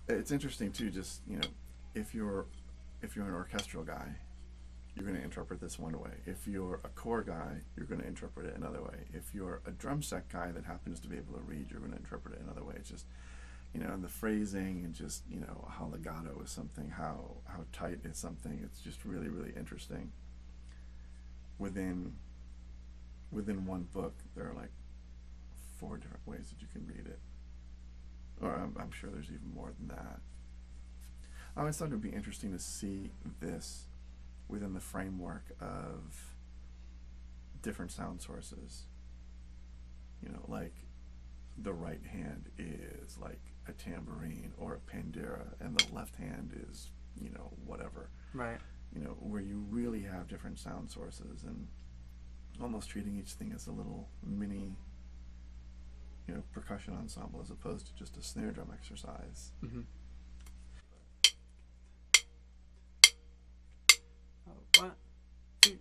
it's interesting too. Just if you're an orchestral guy, you're going to interpret this one way. If you're a core guy, you're going to interpret it another way. If you're a drum set guy that happens to be able to read, you're going to interpret it another way. It's just, and the phrasing and just, how legato is something, how tight is something. It's just really, really interesting. Within one book, there are like 4 different ways that you can read it. Or I'm sure there's even more than that. I always thought it would be interesting to see this within the framework of different sound sources. Like the right hand is like a tambourine or a pandera, and the left hand is, whatever. Right. Where you really have different sound sources and almost treating each thing as a little mini, percussion ensemble as opposed to just a snare drum exercise. Mm-hmm. One, two,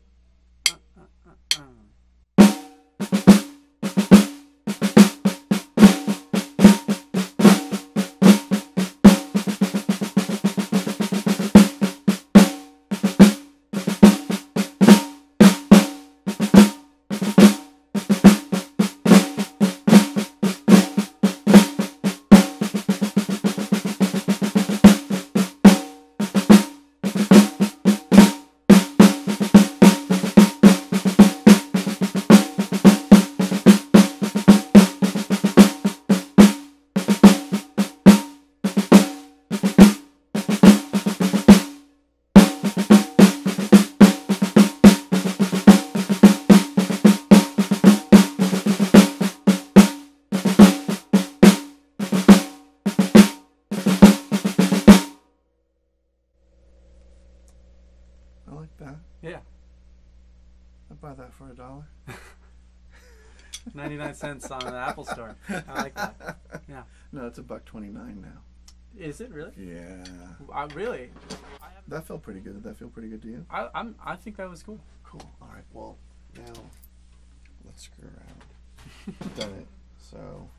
I like that. Yeah. I'd buy that for $1. 99 cents on the Apple Store. I like that. Yeah. No, it's $1.29 now. Is it really? Yeah. Really? That felt pretty good. Did that feel pretty good to you? I think that was cool. Cool. All right. Well, now let's screw around. Done it. So,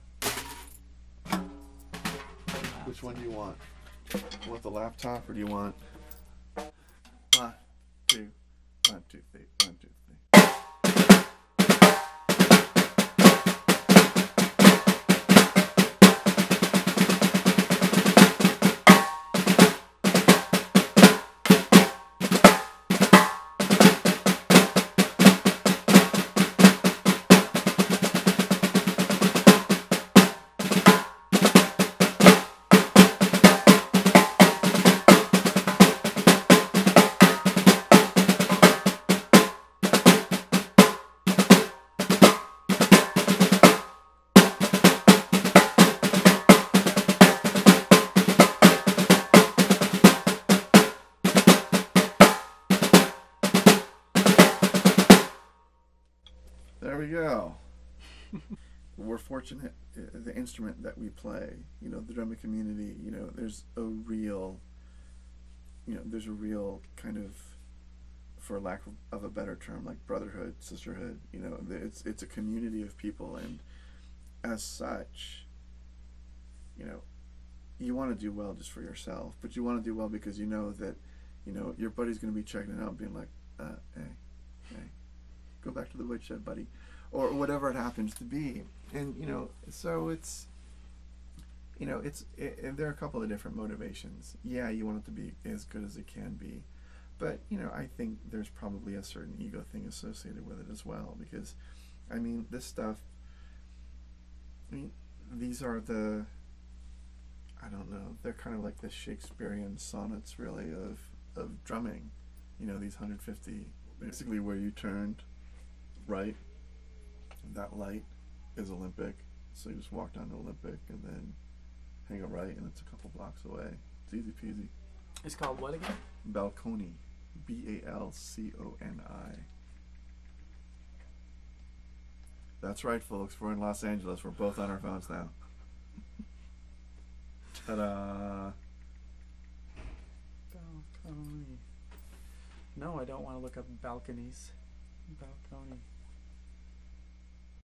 which one do you want? You want the laptop or do you want 1, 2, 1, 2, 3, 1, 2, 3? There we go. We're fortunate. The instrument that we play, the drumming community, there's a real kind of, for lack of a better term, like brotherhood, sisterhood. It's a community of people, and as such, you want to do well just for yourself, but you want to do well because you know that, your buddy's going to be checking it out and being like, hey, go back to the woodshed, buddy, or whatever it happens to be. And so it's there are a couple of different motivations. Yeah, you want it to be as good as it can be, but I think there's probably a certain ego thing associated with it as well, because this stuff, these are I don't know, they're kind of like the Shakespearean sonnets really of drumming, these 150, basically where you turned right, that light is Olympic, so you just walk down to Olympic and then hang a right and it's a couple blocks away. It's easy peasy. It's called what again? Balcony. Balconi. That's right, folks, we're in Los Angeles. We're both on our phones now. Ta-da! Balcony. No, I don't want to look up balconies. Balcony.